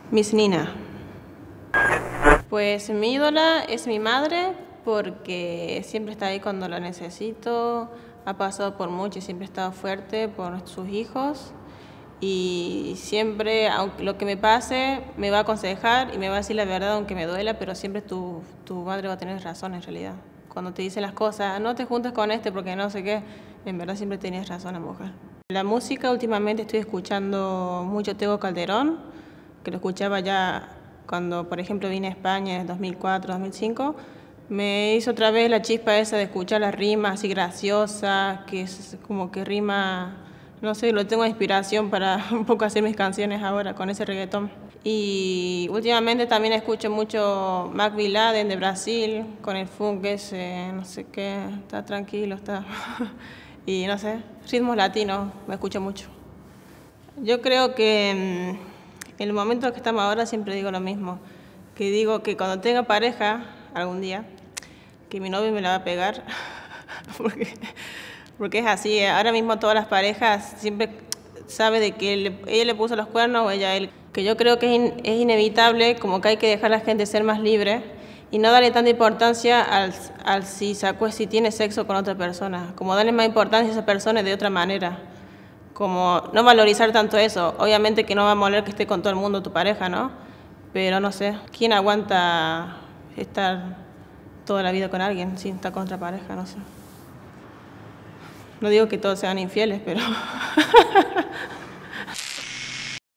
Miss Nina. Pues mi ídola es mi madre porque siempre está ahí cuando la necesito, ha pasado por mucho y siempre ha estado fuerte por sus hijos y siempre, aunque lo que me pase, me va a aconsejar y me va a decir la verdad aunque me duela, pero siempre tu madre va a tener razón en realidad. Cuando te dicen las cosas, no te juntes con este porque no sé qué, en verdad siempre tenías razón la mujer. La música últimamente estoy escuchando mucho Tego Calderón, que lo escuchaba ya cuando, por ejemplo, vine a España en el 2004, 2005. Me hizo otra vez la chispa esa de escuchar las rimas así graciosas, que es como que rima, no sé, lo tengo de inspiración para un poco hacer mis canciones ahora con ese reggaetón. Y últimamente también escucho mucho Mac Villaden de Brasil, con el funk ese, no sé qué, está tranquilo, está... y no sé, ritmos latinos, me escucho mucho. Yo creo que en el momento que estamos ahora siempre digo lo mismo, que digo que cuando tenga pareja algún día, que mi novio me la va a pegar, porque es así, ahora mismo todas las parejas siempre sabe de que ella le puso los cuernos o ella a él, que yo creo que es inevitable, como que hay que dejar a la gente ser más libre y no darle tanta importancia al si tiene sexo con otra persona, como darle más importancia a esa persona de otra manera. Como no valorizar tanto eso. Obviamente que no va a moler que esté con todo el mundo tu pareja, ¿no? Pero no sé, ¿quién aguanta estar toda la vida con alguien sin estar con otra pareja? No sé. No digo que todos sean infieles, pero